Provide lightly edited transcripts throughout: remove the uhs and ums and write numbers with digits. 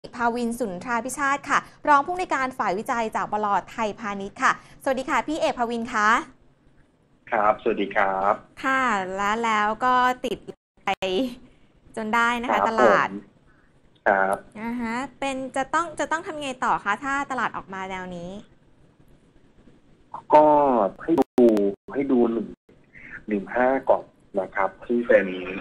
ภาวินทร์ สุนทราภิชาติค่ะรองผู้อำนวยการฝ่ายวิจัยจากบล.ไทยพาณิชย์ค่ะสวัสดีค่ะพี่เอกภาวินทร์คะครับสวัสดีครับค่ะแล้วก็ติดไปจนได้นะครับผคะตลามดครับฮะเป็นจะต้องทำไงต่อคะถ้าตลาดออกมาแนวนี้ก็ให้ดูให้ดู 115ก่อนนะครับที่เป็น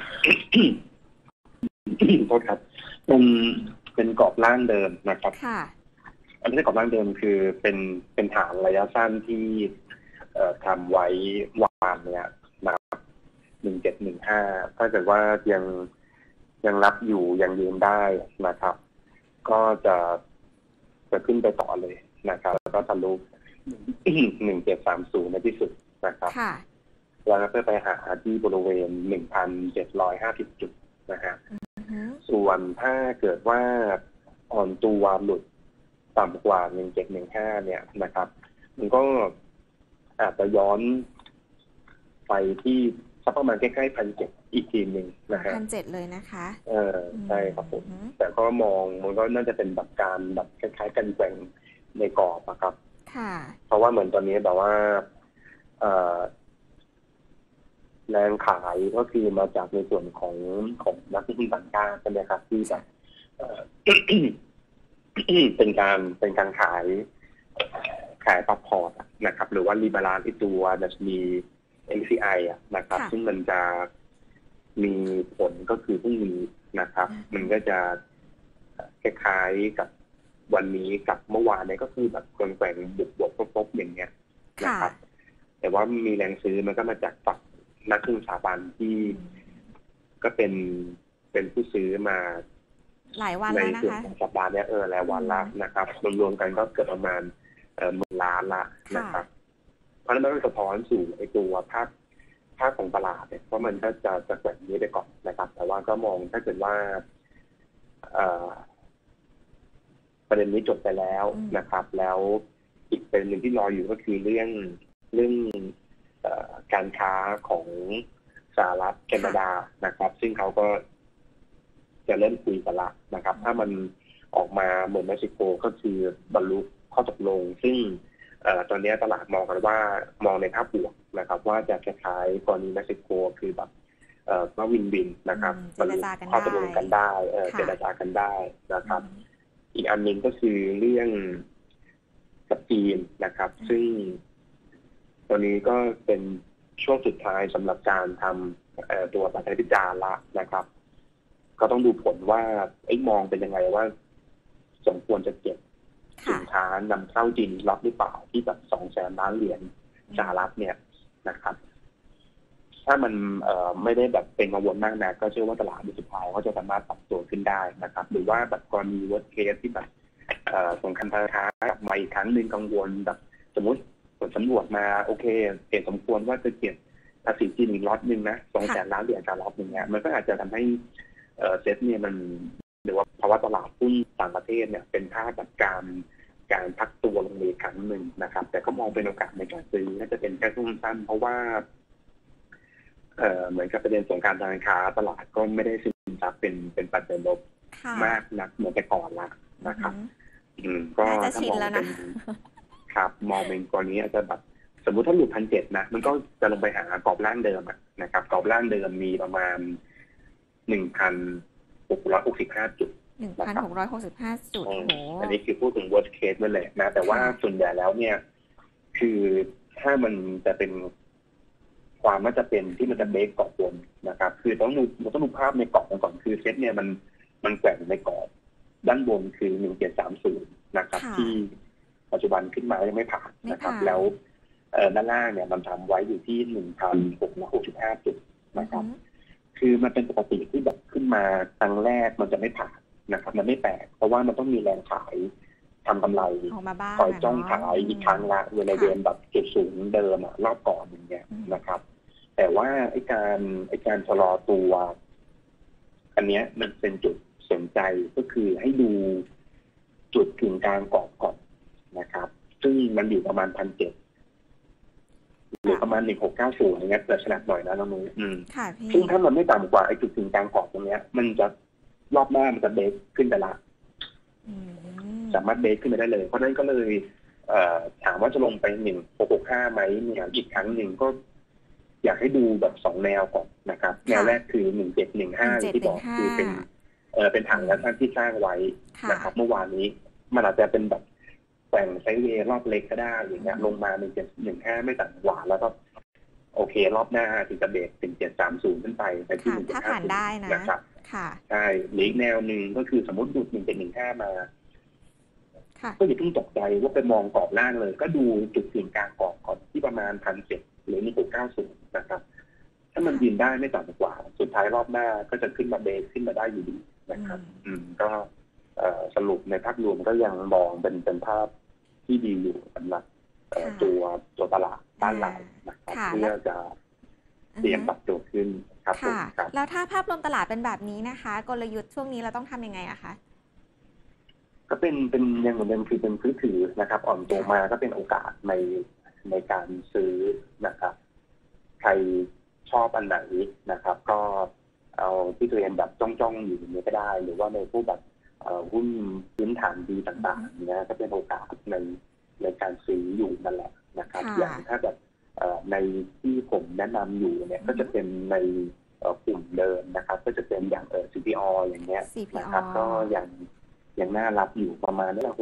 โทษครับเป็นกรอบล่างเดิมนะครับค่ะอันนี้กรอบล่างเดิมคือเป็นฐานระยะสั้นที่ทำไว้วานเนี่ยนะครับ1715ถ้าเกิดว่ายังรับอยู่ยังยืนได้นะครับก็จะขึ้นไปต่อเลยนะครับแล้วก็ทะลุ1730ในที่สุดนะครับค่ะแล้วก็ไปหาที่บริเวณ1750จุดนะฮะส่วนถ้าเกิดว่าอ่อนตัวหลุดต่ำกว่า1715เนี่ยนะครับมันก็อาจจะย้อนไปที่สักประมาณใกล้ๆ1,700อีกทีหนึ่งนะฮะ 1,700เลยนะคะใช่ครับผมแต่ก็มองมันก็น่าจะเป็นแบบการแบบคล้ายๆกันแกว่งในกรอบนะครับค่ะเพราะว่าเหมือนตอนนี้แบบว่าแรงขายก็คือมาจากในส่วนของนักลงทุนต่างชาติใช่ไหมครับที่แบบเป็นการขายซัพพอร์ตนะครับหรือว่ารีบาลานซ์ที่ตัวดัชนี MSCI นะครับซึ่งมันจะมีผลก็คือพรุ่งนี้นะครับมันก็จะคล้ายๆกับวันนี้กับเมื่อวานเนี่ยก็คือแบบแกว่งบวกๆลบๆอย่างเงี้ยนะครับแต่ว่ามีแรงซื้อมันก็มาจากฝั่งนักลงทุนสถาบันที่ก็เป็นผู้ซื้อมาหลายวันในแล้วนะคะส่วนของสัปดาห์นี้หลายวันละนะครับรวมๆกันก็เกือบประมาณ10,000,000,000ละนะครับเพราะฉะนั้นมันก็สะท้อนสู่ไอ้ตัวภาคของตลาดเนี่ยเพราะมันก็จะแกว่งนี้ไปก่อนนะครับแต่ว่าก็มองถ้าเกิดว่าประเด็นนี้จบไปแล้วนะครับแล้วอีกประเด็นหนึ่งที่รออยู่ก็คือเรื่องการค้าของสหรัฐแคนาดานะครับซึ่งเขาก็จะเริ่มคุยกันละนะครับถ้ามันออกมาเหมือนเม็กซิโกก็คือบรรลุข้อตกลงซึ่งตอนนี้ตลาดมองกันว่ามองในภาพบวกนะครับว่าจะคล้ายๆกรณีเม็กซิโกคือแบบก็วินนะครับบรรลุข้อตกลงกันได้เจรจากันได้นะครับอีกอันหนึ่งก็คือเรื่องกับจีนนะครับซึ่งตอนนี้ก็เป็นช่วงสุดท้ายสำหรับการทำตัวปัจจัยพิจารณานะครับก็ต้องดูผลว่ามองเป็นยังไงว่าสมควรจะเก็บสินค้านำเข้าจีนล็อตหรือเปล่าที่แบบ200,000 ล้านเหรียญสหรัฐเนี่ยนะครับถ้ามันไม่ได้แบบเป็นกังวลมากนะก็เชื่อว่าตลาดในสุดท้ายเขาจะสามารถปรับตัวขึ้นได้นะครับหรือว่าแบบกรณี worst case ที่แบบสงครามทางค้ากลับมาอีกครั้งหนึ่งกังวลแบบสมมติผลสำรวจมาโอเคเห็นสมควรว่าจะเก็บภาษีจีนอีกล็อตหนึ่งนะ200,000 ล้านเหรียญจากล็อตหนึ่งเนี่ยมันก็อาจจะทำให้เซ็ตเนี่ยมันหรือว่าภาวะตลาดหุ้นต่างประเทศเนี่ยเป็นท่ากับการพักตัวลงในครั้งหนึ่งนะครับแต่ก็มองเป็นโอกาสในการซื้อน่าจะเป็นแค่ช่วงสั้นเพราะว่าเหมือนกับประเด็นสงครามทางการค้าตลาดก็ไม่ได้ซึมซับเป็นปัจจัยลบมากนักเหมือนแต่ก่อนละนะครับก็ถ้ามองเป็นครับมองเป็นกรณีอาจจะแบบสมมุติถ้าหลุด1,700นะมันก็จะลงไปหากรอบล่างเดิมนะครับกรอบล่างเดิมมีประมาณ1,665 จุด 1,665 จุดโอ้โหอันนี้คือพูดถึง worst case นั่นแหละนะแต่ว่าส่วนใหญ่แล้วเนี่ยคือถ้ามันจะเป็นความน่าจะเป็นที่มันจะเบรกกรอบบนนะครับคือต้องดูภาพในกรอบก่อนคือเซ็ตเนี่ยมันแกว่งในกรอบด้านบนคือ1730นะครับที่ปัจจุบันขึ้นมายังไม่ผ่านนะครับแล้วด้านล่างเนี่ยมันทำไว้อยู่ที่1,665 จุดนะครับคือมันเป็นปกติที่แบบขึ้นมาครั้งแรกมันจะไม่ผ่านนะครับมันไม่แปลกเพราะว่ามันต้องมีแรงขายทำกำไรคอยจ้องขายอีกครั้งละในเดือนแบบจุดสูงเดิมรอบก่อนอย่างเงี้ยนะครับแต่ว่าไอ้การชะลอตัวอันเนี้ยมันเป็นจุดสนใจก็คือให้ดูจุดกึ่งกลางกรอบก่อนนะครับซึ่งมันอยู่ประมาณ1,700หรือประมาณ1690อย่างเงี้ยแต่ฉลับหน่อยนะน้องนุ้ยซึ่งถ้ามันไม่ต่ำกว่าไอ้จุดกึ่งกลางกรอบตรงเนี้ยมันจะรอบหน้ามันจะเบรกขึ้นไปละอืมสามารถเบรกขึ้นไปได้เลยเพราะนั้นก็เลยถามว่าจะลงไป1665ไหมเนี่ยอีกครั้งหนึ่งก็อยากให้ดูแบบ2แนวก่อนนะครับแนวแรกคือ1715ที่บอกคือเป็นถังและท่านที่สร้างไว้นะครับเมื่อวานนี้มันอาจจะเป็นแบบแกว่งไซด์เวย์รอบเล็กก็ได้อย่างเงี้ยลงมา1715ไม่ต่ำกว่าแล้วก็โอเครอบหน้าถึงจะเบรก1730ขึ้นไปที่ถ้าผ่านได้นะครับค่ะใช่อีกแนวหนึ่งก็คือสมมติหลุด1715มาก็อย่าเพิ่งตกใจว่าไปมองกรอบล่างเลยก็ดูจุดศูนย์กลางกรอบก่อนที่ประมาณ1,700หรือ1690นะครับถ้ามันยืนได้ไม่ต่ำกว่าสุดท้ายรอบหน้าก็จะขึ้นมาเบรกขึ้นมาได้อยู่ดีนะครับก็สรุปในภาพรวมก็ยังมองเป็นภาพที่ดีอยู่สำหรับตัวตลาดบ้านเรานะครับเพื่อจะเตรียมปรับตัวขึ้นครับแล้วถ้าภาพรวมตลาดเป็นแบบนี้นะคะกลยุทธ์ช่วงนี้เราต้องทำยังไงอะคะก็เป็นยังเหมือนเดิมคือเป็นพื้นถือนะครับอ่อนตัวมาก็เป็นโอกาสในการซื้อนะครับใครชอบอันไหนนะครับก็เอาที่ตัวเองแบบจ้องอยู่นี้ก็ได้หรือว่าในพวกแบบหุ้นพื้นฐานดีต่างๆนะก็เป็นโอกาสในการซื้ออยู่นั่นแหละนะครับอย่างถ้าแบบในที่ผมแนะนำอยู่เนี่ยก็จะเป็นในกลุ่มเดิมนะครับก็จะเป็นอย่างCPO อย่างเงี้ยนะครับก็ยังน่ารับอยู่ประมาณนี้แหละ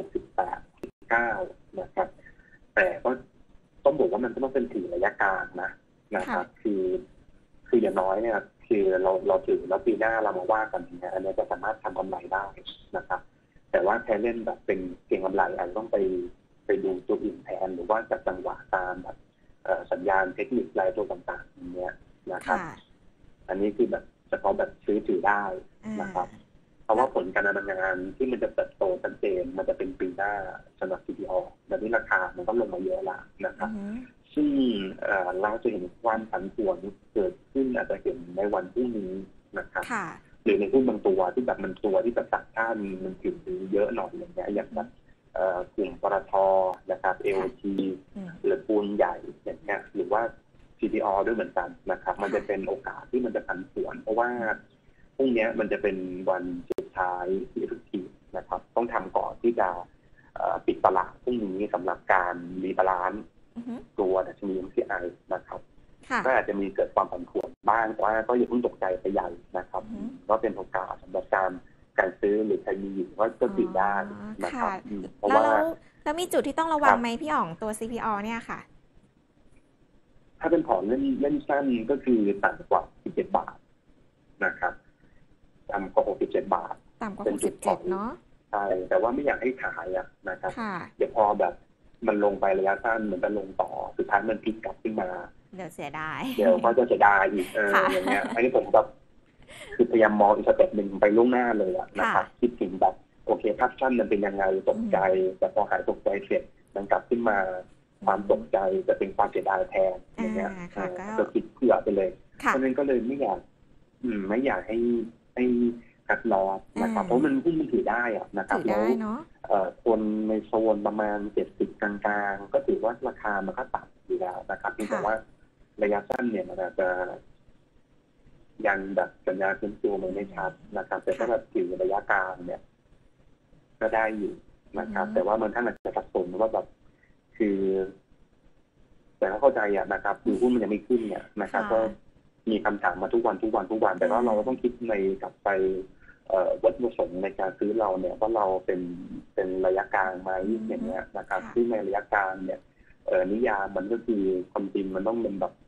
68-9นะครับแต่ก็ต้องบอกว่ามันต้องเป็นถือระยะกลางนะครับคืออย่างน้อยเนี่ยคือเราถือแล้วปีหน้าเรามาว่ากันนะอันนี้จะสามารถทำกำไรได้นะครับแต่ว่าแค่เล่นแบบเป็นเก็งกำไรอาจจะต้องไปดูตัวอื่นแทนหรือว่าจับจังหวะตามแบบสัญญาณเทคนิครายตัวต่างๆอย่างเงี้ยนะครับอันนี้คือแบบเฉพาะแบบซื้อถือได้นะครับเพราะว่าผลการดำเนินงานที่มันจะเติบโตชัดเจนมันจะเป็นปีหน้าสำหรับ CPO แบบนี้ราคามันก็ลงมาเยอะละนะครับซึ่งเราจะเห็นความผันผวนเกิดขึ้นอาจจะเห็นในวันพรุ่งนี้นะครับหรือในหุ้นบางตัวที่แบบมันตัวที่แบบตัดท่านมันถึงเยอะหน่อยอย่างเงี้ยอย่างแบบกลุ่มปตท.นะครับ AOT หรือปูนใหญ่อย่างเงี้ยหรือว่า CPO ด้วยเหมือนกันนะครับมันจะเป็นโอกาสที่มันจะผันผวนเพราะว่าพรุ่งนี้มันจะเป็นวันสุดท้ายที่ทุกทีนะครับต้องทำก่อนที่จะปิดตลาดพรุ่งนี้สำหรับการรีบาลานซ์ตัวดัชนี MSCI นะครับก็อาจจะมีเกิดความผันผวนบ้างแต่ว่าก็อย่าเพิ่งตกใจไปใหญ่นะครับก็เป็นโอกาสสำหรับการซื้อหรือใครมีอยู่ก็ซื้อได้นะครับเพราะว่าแล้วมีจุดที่ต้องระวังไหมพี่อ๋องตัว CPO เนี่ยค่ะถ้าเป็นพอร์ตเล่นสั้นก็คือต่ำกว่า17 บาทนะครับต่ำกว่า67 บาทต่ำกว่า67เนาะใช่แต่ว่าไม่อยากให้ขายนะครับเดี๋ยวพอแบบมันลงไประยะสั้นเหมือนกันลงต่อสุดท้ายมันพลิกกลับขึ้นมาเดี๋ยวเสียดายเดี๋ยวก็จะเสียดายอีกอย่างเงี้ยอันนี้ผมแบบคือพยายามมองอีกสเต็ปหนึ่งไปล่วงหน้าเลยนะครับคิดถึงแบบโอเคภาพสั้นมันเป็นยังไงตกใจแต่พอหายตกใจเสร็จมันกลับขึ้นมาความตกใจจะเป็นความเสียดายแทนอย่างเงี้ยก็คิดเผื่อไปเลยเพราะนั้นก็เลยไม่อยากให้คัดลอสนะครับเพราะมันหุ้นมันถือได้นะครับแล้วคนในโซนประมาณ70กลางๆก็ถือว่าราคามันก็ต่ำอยู่แล้วนะครับแต่ว่าระยะสั้นเนี่ยมันอาจจะยังแบบสัญญาณฟื้นตัวมันไม่ชัดนะครับแต่ถ้าแบบถือระยะกลางเนี่ยก็ได้อยู่นะครับแต่ว่ามันท่านอาจจะสับสนว่าแบบคือแต่ถ้าเข้าใจนะครับคือหุ้นมันยังไม่ขึ้นเนี่ยนะครับก็มีคำถามมาทุกวันแต่ว่าเราต้องคิดในกลับไปวัตถุประสงค์ในการซื้อเราเนี่ยว่าเราเป็นระยะกลางไหมอย่างเงี้ยนะครับที่ในระยะกลางเนี่ยนิยามมันก็คือความจริงมันต้องเป็นแบบ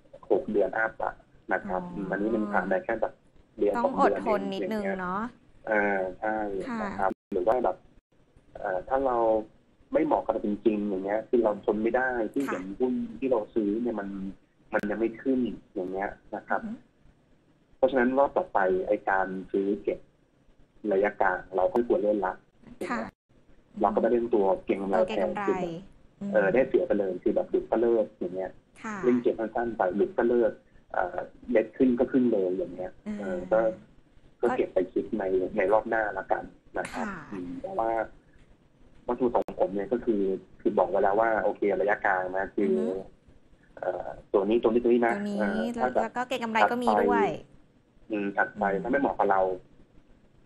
6 เดือนอัพนะครับมันนี้มันผ่านได้แค่แบบเดือนต้องอดทนนิดนึงเนาะใช่นะครับหรือว่าแบบถ้าเราไม่เหมาะกับจริงๆอย่างเงี้ยคือเราทนไม่ได้ที่เห็นหุ้นที่เราซื้อเนี่ยมันยังไม่ขึ้นอย่างเงี้ยนะครับเพราะฉะนั้นรอบต่อไปไอ้การซื้อเก็บระยะกลางเราก็ควรเล่นละเราก็ไม่เล่นตัวเก็งกำไรแทนได้เสียไปเลยคือแบบหลุดก็เลิกอย่างเงี้ยเล่นเก็บสั้นๆไปหลุดก็เลิกเล็ดขึ้นก็ขึ้นเลยอย่างเงี้ยก็เก็บไปคิดในรอบหน้าละกันนะครับแต่ว่าวัตถุประสงค์ผมเนี่ยก็คือบอกไว้แล้วว่าโอเคระยะกลางนะคือตัวนี้นะแล้วก็เก็งกำไรก็มีด้วยถัดไปถ้าไม่เหมาะกับเรา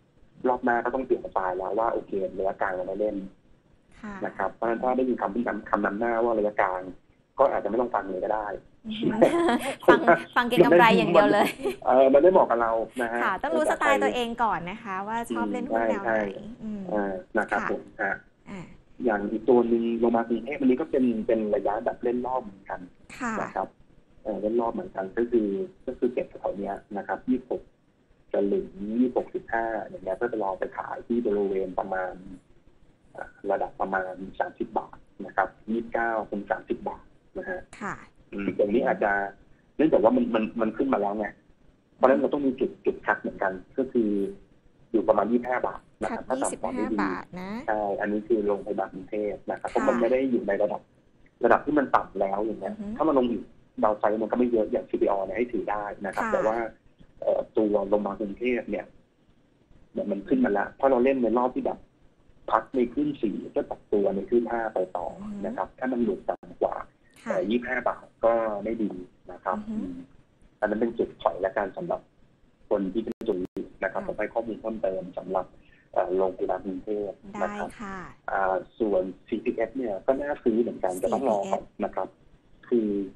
รอบหน้าก็ต้องเปลี่ยนสไตล์แล้วว่าโอเคระยะกลางเราไม่เล่นค่ะนะครับเพราะฉะนั้นถ้าได้ยินคำนำหน้าว่าระยะกลางก็อาจจะไม่ต้องฟังเลยก็ได้ฟังเก็งกำไรอย่างเดียวเลยมันได้เหมาะกับเรานะฮะค่ะต้องรู้สไตล์ตัวเองก่อนนะคะ ว่าชอบเล่นหุ้นแนวไหนนะครับผมฮะอ่าอย่างอีกตัวหนึ่งลงมากรุงเทพวันนี้ก็เป็นระยะแบบเล่นรอบเหมือนกันนะครับเล่นรอบเหมือนกันก็คือเก็บแถวเนี้ยนะครับ26จะหลึง26.5อย่างเงี้ยเพื่อจะรอไปขายที่บริเวณประมาณระดับประมาณ30 บาทนะครับ29เป็น30 บาทนะฮะอย่างนี้อาจจะเนื่องจากว่ามันขึ้นมาแล้วไงเพราะฉะนั้นเราต้องมีจุดคัดเหมือนกันก็คืออยู่ประมาณ25 บาทนะครับถ้า 25 บาทนะใช่อันนี้คือลงไปแบบกรุงเทพนะครับเพราะมันไม่ได้อยู่ในระดับที่มันต่ำแล้วอย่างเงี้ยถ้ามันลงอยู่ดาวไซด์มันก็ไม่เยอะอย่าง CPO เนี่ยให้ถือได้นะครับแต่ว่าตัวลงมากรุงเทพเนี่ยมันขึ้นมาแล้วเพราะเราเล่นในรอบที่แบบพักในขึ้น4ก็ตัดตัวในขึ้น5ไปต่อนะครับถ้ามันหลุดต่ำกว่า25 บาทก็ไม่ดีนะครับอันนั้นเป็นจุดถอยและการสำหรับคนที่เป็นจุดนะครับผมให้ข้อมูลเพิ่มเติมสำหรับโรงพยาบาลกรุงเทพนะครับส่วน CPF เนี่ยก็น่าซื้อเหมือนกันจะต้องรอก่อนนะครับคือ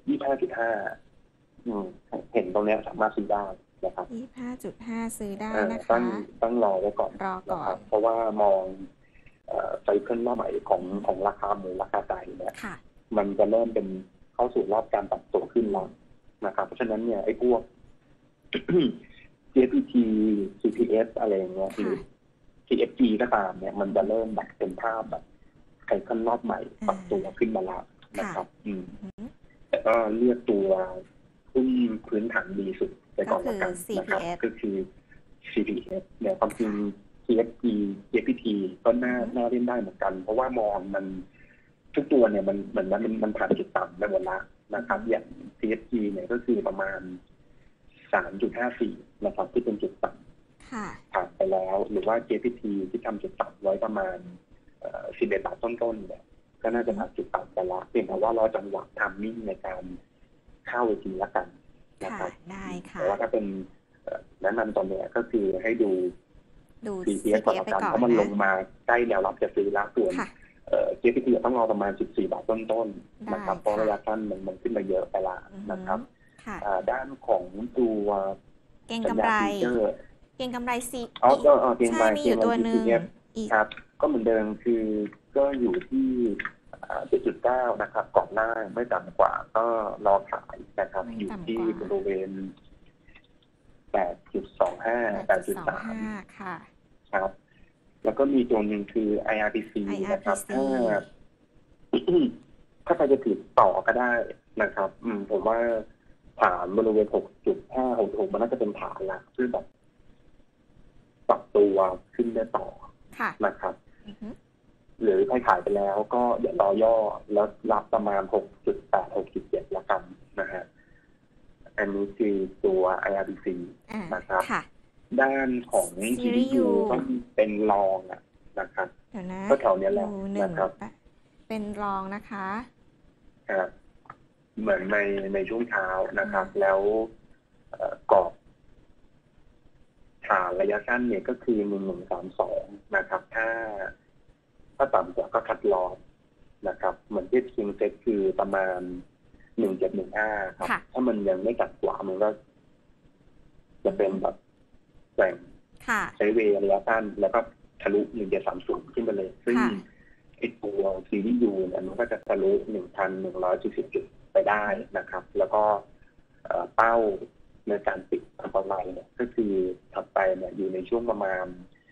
25.5 เห็นตรงนี้สามารถซื้อได้นะครับ 25.5 ซื้อได้นะคะต้องรอไว้ก่อนนะครับเพราะว่ามองไซเคิลรอบใหม่ของราคาหมูราคาไก่เนี่ยมันจะเริ่มเป็นเข้าสู่รอบการปรับตัวขึ้นแล้วนะครับเพราะฉะนั้นเนี่ยไอ้พวก JPT CPF อะไรอย่างเงี้ยหรือ TFG ก็ตามเนี่ยมันจะเริ่มแบบเป็นภาพแบบไซเคิลรอบใหม่ปรับตัวขึ้นมาแล้วนะครับแต่ก็เลือกตัวหุ้นพื้นฐานดีสุดไปก่อนละกันนะครับก็คือ CPF เนี่ยความจริง TFG JPT ก็น่าเล่นได้เหมือนกันเพราะว่ามองมันทุกตัวเนี่ยมันผ่านจุดต่ำไปหมดแล้วนะครับอย่าง TFG เนี่ยก็คือประมาณ 3.54 นะครับที่เป็นจุดต่ำผ่านไปแล้วหรือว่า JPT ที่ทำจุดต่ำไว้ประมาณ11 บาทต้นๆเนี่ยก็น่าจะผ่านจุดต่ำไปแล้วเพียงแต่ว่ารอจังหวะทำมิ่งในการเข้าอีกทีละกันนะครับได้ค่ะแต่ว่าถ้าเป็นแนะนำตอนนี้ก็คือให้ดู CPF ก่อนละกันเพราะมันลงมาใกล้แนวรับจะซื้อแล้วส่วนJPT ต้องรอประมาณ14 บาทต้นๆนะครับเพราะระยะสั้นมันขึ้นมาเยอะไปละนะครับด้านของตัวเก็งกำไรซีใช่มีอยู่ตัวหนึ่งครับก็เหมือนเดิมคือก็อยู่ที่ 7.9 นะครับก่อนหน้าไม่ต่ำกว่าก็รอขายนะครับอยู่ที่บริเวณ 8.25 8.3 ค่ะครับแล้วก็มีตัวหนึ่งคือ IRPC นะครับถ้าใครจะถือต่อก็ได้นะครับผมว่าฐานบริเวณ 6.5 6.6 มันน่าจะเป็นฐานละที่แบบปรับตัวขึ้นได้ต่อนะครับหรือใครขายไปแล้วก็อย่ารอย่อแล้วรับประมาณ 6.8 6.7 ละกันนะฮะอันนี้คือตัว IRPC นะครับด้านของ CDU ก็เป็นรองนะครับก็แถวนี้แหละนะครับเป็นรองนะคะครับเหมือนในช่วงเช้านะครับแล้วกรอบฐานระยะสั้นเนี่ยก็คือ1132นะครับถ้าต่ำกว่าก็คัดลอสนะครับเหมือนที่คิงเซ็ตคือประมาณ1715ครับถ้ามันยังไม่ตัดกว่ามันก็จะเป็นแบบแกว่งใช้เวระยะสั้นแล้วก็ทะลุ1730ขึ้นไปเลยซึ่งไอตัวซีรีส์ยูเนี่ยมันก็จะทะลุ 1,140 จุดไปได้นะครับแล้วก็เป้าในการปิดทำกำไรเนี่ยก็คือถัดไปเนี่ยอยู่ในช่วงประมาณ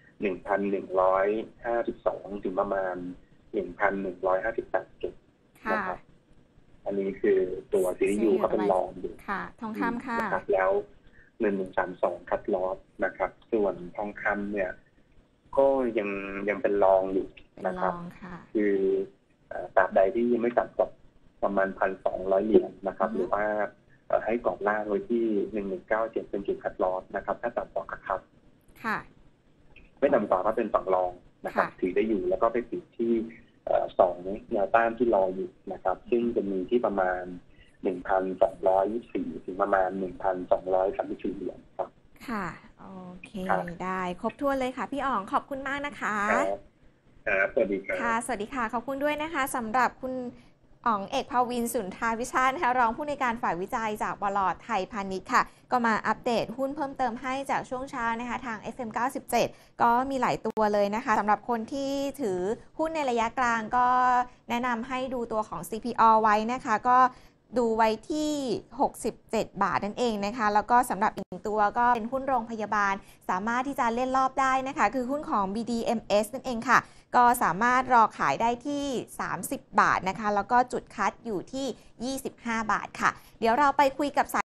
1,152 ถึงประมาณ 1,158 จุดนะครับอันนี้คือตัวซีรีส์ยูก็เป็นรองอยู่ทองคำค่ะนะครับแล้ว1132คัดลอสนะครับส่วนทองคำเนี่ยก็ยังเป็นรองอยู่นะครับคือตราบใดที่ยังไม่ต่ำกว่าประมาณ 1,200 เหรียญนะครับหรือว่าให้กรอบล่างไว้ที่1197เป็นจุดคัดลอสนะครับถ้าต่ำกว่าครับไม่ต่ำกว่าก็เป็นฝั่งรองนะครับถือได้อยู่แล้วก็ไปปิดที่2แนวต้านที่รออยู่นะครับซึ่งจะมีที่ประมาณ 1,224 ถึงประมาณ 1,234 เหรียญครับค่ะโอเคครับได้ครบถ้วนเลยค่ะพี่อ๋องขอบคุณมากนะคะครับสวัสดีครับค่ะ สวัสดีค่ะ ขอบคุณด้วยนะคะสำหรับคุณอ๋องเอกภาวินสุนทราวิชาตินะคะรองผู้ในวยการฝ่ายวิจัยจากบล.ไทยพาณิชย์ค่ะ ก็มาอัปเดตหุ้นเพิ่มเติมให้จากช่วงเช้านะคะทาง FM 97 ก็มีหลายตัวเลยนะคะสำหรับคนที่ถือหุ้นในระยะกลางก็แนะนำให้ดูตัวของ CPO ไว้นะคะ ก็ดูไว้ที่ 67 บาทนั่นเองนะคะ แล้วก็สำหรับอีกตัวก็เป็นหุ้นโรงพยาบาล สามารถที่จะเล่นรอบได้นะคะ คือหุ้นของ BDMs นั่นเองค่ะ ก็สามารถรอขายได้ที่ 30 บาทนะคะ แล้วก็จุดคัดอยู่ที่ 25 บาทค่ะ เดี๋ยวเราไปคุยกับสาย